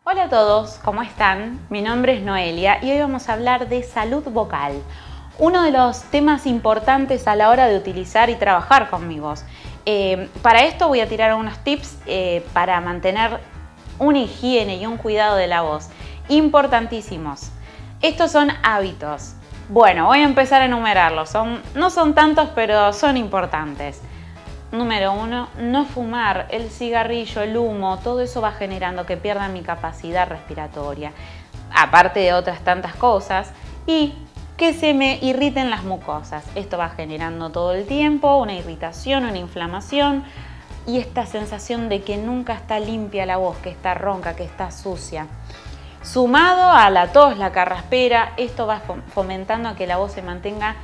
Hola a todos, ¿cómo están? Mi nombre es Noelia y hoy vamos a hablar de salud vocal, uno de los temas importantes a la hora de utilizar y trabajar con mi voz. Para esto voy a tirar unos tips para mantener una higiene y un cuidado de la voz, importantísimos. Estos son hábitos. Bueno, voy a empezar a enumerarlos, no son tantos, pero son importantes. Número 1, no fumar. El cigarrillo, el humo, todo eso va generando que pierda mi capacidad respiratoria, aparte de otras tantas cosas, y que se me irriten las mucosas. Esto va generando todo el tiempo una irritación, una inflamación y esta sensación de que nunca está limpia la voz, que está ronca, que está sucia. Sumado a la tos, la carraspera, esto va fomentando a que la voz se mantenga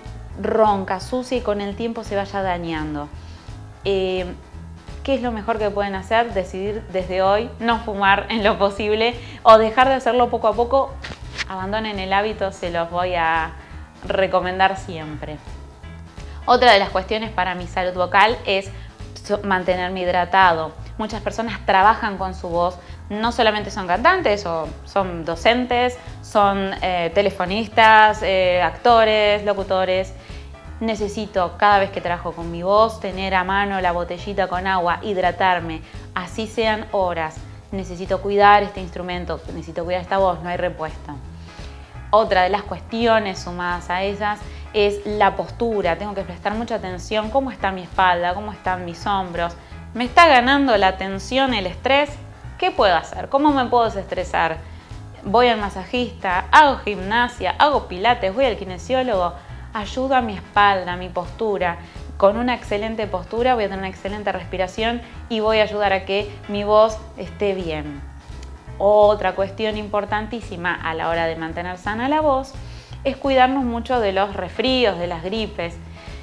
ronca, sucia y con el tiempo se vaya dañando. ¿Qué es lo mejor que pueden hacer? Decidir desde hoy no fumar en lo posible o dejar de hacerlo poco a poco. Abandonen el hábito, se los voy a recomendar siempre. Otra de las cuestiones para mi salud vocal es mantenerme hidratado. Muchas personas trabajan con su voz, no solamente son cantantes o son docentes, son telefonistas, actores, locutores. Necesito cada vez que trabajo con mi voz tener a mano la botellita con agua, hidratarme, así sean horas. Necesito cuidar este instrumento, necesito cuidar esta voz, no hay repuesto. Otra de las cuestiones sumadas a esas es la postura. Tengo que prestar mucha atención, cómo está mi espalda, cómo están mis hombros. ¿Me está ganando la tensión, el estrés? ¿Qué puedo hacer? ¿Cómo me puedo desestresar? Voy al masajista, hago gimnasia, hago pilates, voy al kinesiólogo. Ayuda a mi espalda, a mi postura. Con una excelente postura voy a tener una excelente respiración y voy a ayudar a que mi voz esté bien. Otra cuestión importantísima a la hora de mantener sana la voz es cuidarnos mucho de los resfríos, de las gripes,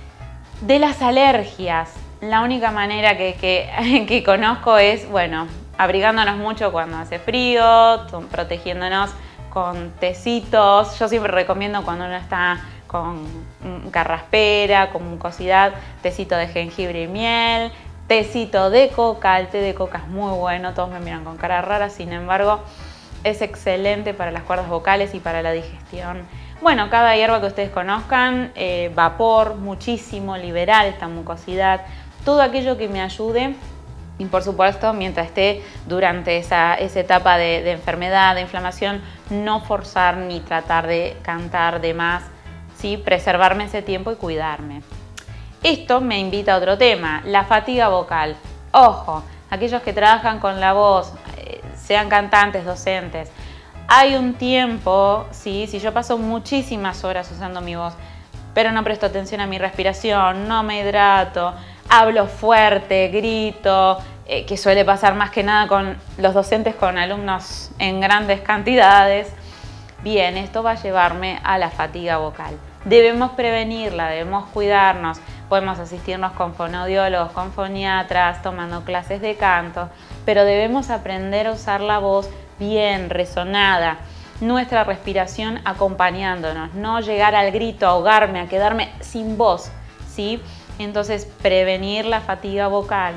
de las alergias. La única manera que conozco es, bueno, abrigándonos mucho cuando hace frío, protegiéndonos con tecitos. Yo siempre recomiendo cuando uno está con carraspera, con mucosidad, tecito de jengibre y miel, tecito de coca. El té de coca es muy bueno, todos me miran con cara rara, sin embargo es excelente para las cuerdas vocales y para la digestión. Bueno, cada hierba que ustedes conozcan, vapor, muchísimo, liberar esta mucosidad, todo aquello que me ayude. Y por supuesto, mientras esté durante esa etapa de enfermedad, de inflamación, no forzar ni tratar de cantar de más, ¿sí? Preservarme ese tiempo y cuidarme. Esto me invita a otro tema, la fatiga vocal. Ojo, aquellos que trabajan con la voz, sean cantantes, docentes, hay un tiempo, ¿sí? Si yo paso muchísimas horas usando mi voz, pero no presto atención a mi respiración, no me hidrato, hablo fuerte, grito, que suele pasar más que nada con los docentes con alumnos en grandes cantidades. Bien, esto va a llevarme a la fatiga vocal. Debemos prevenirla, debemos cuidarnos. Podemos asistirnos con fonoaudiólogos, con foniatras, tomando clases de canto, pero debemos aprender a usar la voz bien, resonada, nuestra respiración acompañándonos, no llegar al grito, a ahogarme, a quedarme sin voz, ¿sí? Entonces, prevenir la fatiga vocal.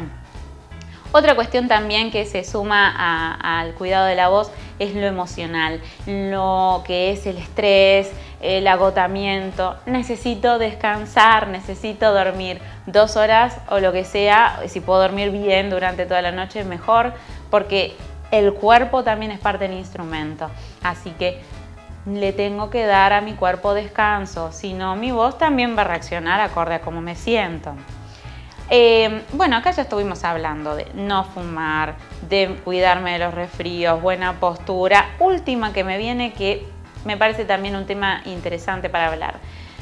Otra cuestión también que se suma al cuidado de la voz es lo emocional, lo que es el estrés, el agotamiento. Necesito descansar, necesito dormir 2 horas o lo que sea. Si puedo dormir bien durante toda la noche, mejor, porque el cuerpo también es parte del instrumento. Así que le tengo que dar a mi cuerpo descanso, si no mi voz también va a reaccionar acorde a cómo me siento. Bueno, acá ya estuvimos hablando de no fumar, de cuidarme de los resfríos, buena postura. Última que me viene, que me parece también un tema interesante para hablar.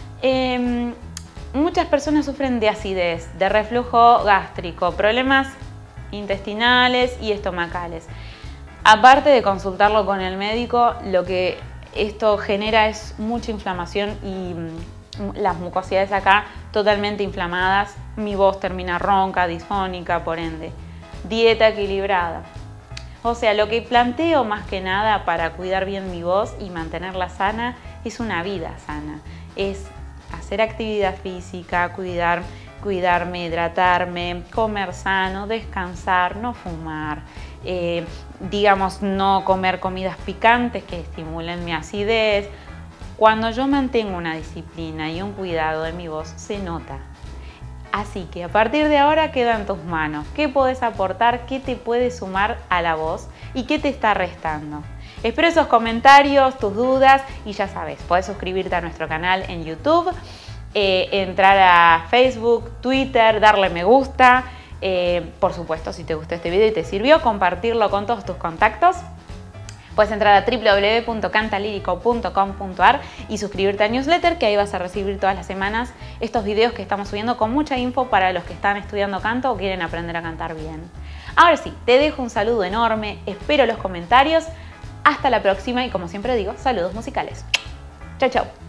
Muchas personas sufren de acidez, de reflujo gástrico, problemas intestinales y estomacales. Aparte de consultarlo con el médico, lo que esto genera es mucha inflamación y las mucosidades acá totalmente inflamadas, mi voz termina ronca, disfónica, por ende. Dieta equilibrada. O sea, lo que planteo más que nada para cuidar bien mi voz y mantenerla sana es una vida sana. Es hacer actividad física, cuidarme, hidratarme, comer sano, descansar, no fumar. digamos, no comer comidas picantes que estimulen mi acidez. Cuando yo mantengo una disciplina y un cuidado de mi voz, se nota. Así que a partir de ahora queda en tus manos. ¿Qué podés aportar? ¿Qué te puede sumar a la voz? ¿Y qué te está restando? Espero esos comentarios, tus dudas y ya sabes, podés suscribirte a nuestro canal en YouTube, entrar a Facebook, Twitter, darle me gusta. Por supuesto, si te gustó este video y te sirvió, compartirlo con todos tus contactos. Puedes entrar a www.cantalirico.com.ar y suscribirte al newsletter, que ahí vas a recibir todas las semanas estos videos que estamos subiendo con mucha info para los que están estudiando canto o quieren aprender a cantar bien. Ahora sí, te dejo un saludo enorme, espero los comentarios. Hasta la próxima y como siempre digo, saludos musicales. Chau, chau.